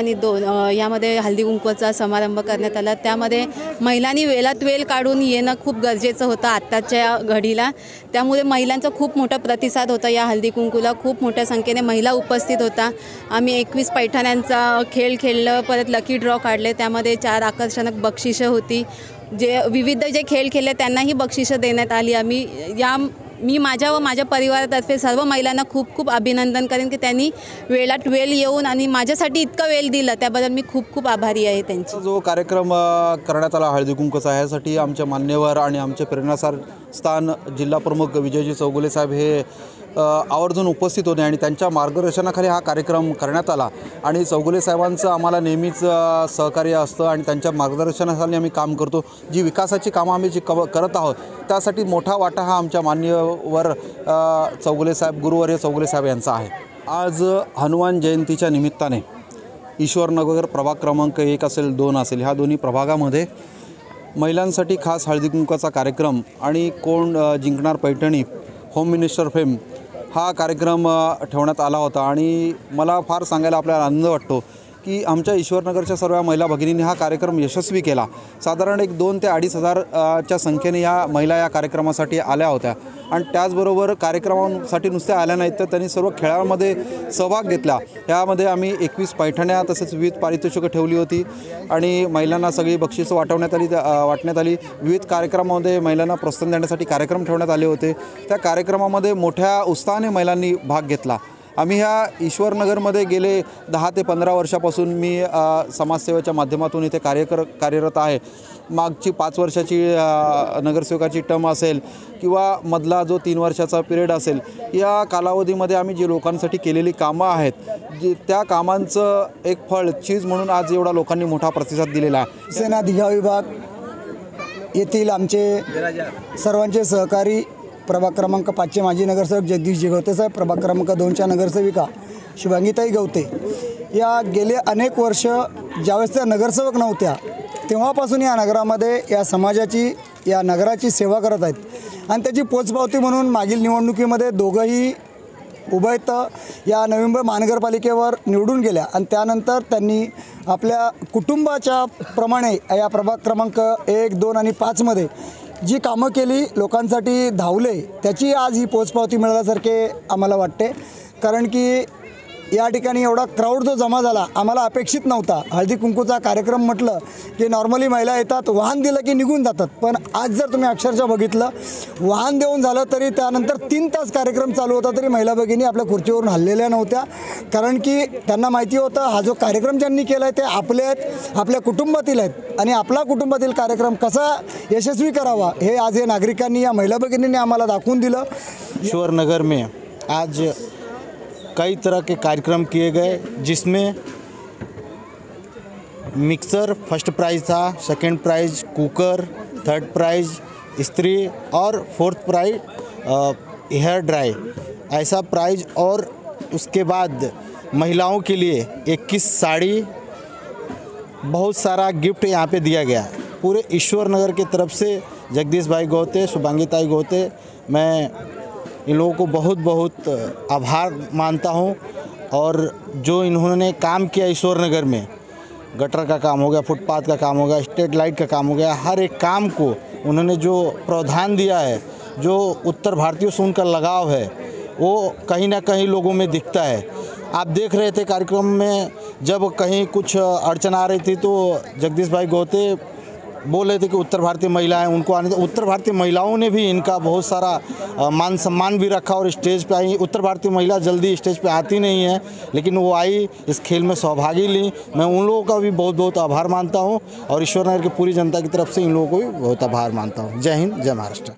आणि यामध्ये हळदी कुंकवाचा समारंभ करण्यात आला। त्यामध्ये महिलांनी वेळात वेळ काढून येणं खूप गरजेचं होतं आत्ताच्या घडीला। त्यामुळे महिलांचा खूप मोठा प्रतिसाद होता। या हळदी कुंकूला खूप मोठ्या संख्येने महिला उपस्थित होता। आम्ही 21 पैठण्यांचा खेळ खेळलं, परत लकी ड्रॉ काढले, त्यामध्ये 4 आकर्षक बक्षिसं होती। जे विविध जे खेळ खेळले त्यांनाही बक्षिसं देण्यात आली। मी माझ्या व माझ्या परिवारातर्फे सर्व महिलांना खूप खूप अभिनंदन करेन की त्यांनी वेळात वेळ येऊन आणि माझ्यासाठी इतका वेळ दिला, त्याबद्दल मी खूप खूप आभारी आहे त्यांची। जो कार्यक्रम करण्यात आला हळदी कुंकूचा, यासाठी आमचे मान्यवर आणि आमचे प्रेरणास्थान जिल्हा प्रमुख विजयजी चौगुले साहेब हे आवर्जून उपस्थित होते आणि त्यांच्या मार्गदर्शनाखाली हा कार्यक्रम करण्यात आला। आणि चौगुले साहेबांचं आम्हाला नेहमीच सहकार्य असतं आणि त्यांच्या मार्गदर्शनाखाली आम्ही काम करतो। जी विकासाची कामं आम्ही करत आहोत त्यासाठी मोठा वाटा हा आमच्या मान्यवर चौगुले साहेब, गुरुवर्य चौगुले साहेब यांचा आहे। आज हनुमान जयंतीच्या निमित्ताने ईश्वरनगर प्रभाग क्रमांक 1 असेल 2 असेल, ह्या दोन्ही प्रभागामध्ये महिलांसाठी खास हळदी कुंकवाचा कार्यक्रम आणि कोण जिंकणार पैठणी होम मिनिस्टर फेम हा कार्यक्रम ठेवण्यात आला होता। आणि मला फार सांगायला आपल्याला आनंद वाटतो की आमच्या ईश्वरनगरच्या सर्व महिला भगिनींनी हा कार्यक्रम यशस्वी केला। साधारण 2 ते 2.5 हजारच्या संख्येने या महिला या कार्यक्रमासाठी आल्या होत्या आणि त्याचबरोबर कार्यक्रमासाठी नुसते आल्या नाहीत तर त्यांनी सर्व खेळामध्ये सहभाग घेतला। यामध्ये आम्ही 21 पैठण्या तसेच विविध पारितोषिकं ठेवली होती आणि महिलांना सगळी बक्षिसं वाटण्यात आली। विविध कार्यक्रमामध्ये महिलांना प्रोत्साहन देण्यासाठी कार्यक्रम ठेवण्यात आले होते। त्या कार्यक्रमामध्ये मोठ्या उत्साहाने महिलांनी भाग घेतला। आम्ही ह्या ईश्वरनगरमध्ये गेले 10 ते 15 वर्षापासून मी समाजसेवेच्या माध्यमातून इथे कार्यरत आहे। मागची 5 वर्षाची नगरसेवकाची टर्म असेल किंवा मधला जो 3 वर्षाचा पिरियड असेल, या कालावधीमध्ये आम्ही जी लोकांसाठी केलेली कामं आहेत त्या कामांचं एक फळ चीज म्हणून आज एवढा लोकांनी मोठा प्रतिसाद दिलेला आहे। सेना दिघा विभाग येथील आमचे सर्वांचे सहकारी प्रभाग क्रमांक 5चे माजी नगरसेवक जगदीशजी गवते साहेब, प्रभाग क्रमांक 2च्या नगरसेविका शुभांगीताई गवते, या गेले अनेक वर्ष ज्यावेळेस त्या नगरसेवक नव्हत्या तेव्हापासून या नगरामध्ये या समाजाची या नगराची सेवा करत आहेत। आणि त्याची पोचपावती म्हणून मागील निवडणुकीमध्ये दोघंही उभयत या नवी मुंबई महानगरपालिकेवर निवडून गेल्या आणि त्यानंतर त्यांनी आपल्या कुटुंबाच्या प्रमाणे या प्रभाग क्रमांक 1, 2 आणि 5मध्ये जी कामं केली, लोकांसाठी धावले, त्याची आज ही पोचपावती मिळाल्यासारखे आम्हाला वाटते। कारण की या ठिकाणी एवढा क्राऊड जो जमा झाला आम्हाला अपेक्षित नव्हता। हळदी कुंकूचा कार्यक्रम म्हटलं की नॉर्मली महिला येतात, वाहन दिलं की निघून जातात, पण आज जर तुम्ही अक्षरशः बघितलं वाहन देऊन झालं तरी त्यानंतर 3 तास कार्यक्रम चालू होता तरी महिला भगिनी आपल्या खुर्चीवरून हललेल्या नव्हत्या। कारण की त्यांना माहिती होतं हा जो कार्यक्रम ज्यांनी केला आहे ते आपले आहेत, आपल्या कुटुंबातील आहेत आणि आपला कुटुंबातील कार्यक्रम कसा यशस्वी करावा हे आज हे नागरिकांनी या महिला भगिनींनी आम्हाला दाखवून दिलं। ईश्वरनगर में आज कई तरह के कार्यक्रम किए गए, जिसमें मिक्सर फर्स्ट प्राइज़ था, second prize cooker, third prize इस्त्री और फोर्थ प्राइज़ हेयर ड्राई, ऐसा प्राइज़। और उसके बाद महिलाओं के लिए 21 साड़ी, बहुत सारा गिफ्ट यहाँ पे दिया गया। पूरे ईश्वरनगर की तरफ से जगदीश भाई गौते, शुभांगीताई गौते, मैं इन लोगों को बहुत बहुत आभार मानता हूँ। और जो इन्होंने काम किया ईश्वरनगर में, गटर का काम हो गया, फुटपाथ का काम हो गया, स्ट्रीट लाइट का काम हो गया, हर एक काम को उन्होंने जो प्रावधान दिया है, जो उत्तर भारतीयों से उनका लगाव है, वो कहीं ना कहीं लोगों में दिखता है। आप देख रहे थे कार्यक्रम में जब कहीं कुछ अड़चन आ रही थी तो जगदीश भाई गौते बोल रहे थे कि उत्तर भारतीय महिलाएं उनको आने, तो उत्तर भारतीय महिलाओं ने भी इनका बहुत सारा मान सम्मान भी रखा और स्टेज पे आई। उत्तर भारतीय महिला जल्दी स्टेज पे आती नहीं है, लेकिन वो आई, इस खेल में सहभागी ली। मैं उन लोगों का भी बहुत बहुत आभार मानता हूँ और ईश्वरनगर की पूरी जनता की तरफ से इन लोगों को भी बहुत आभार मानता हूँ। जय हिंद, जय महाराष्ट्र।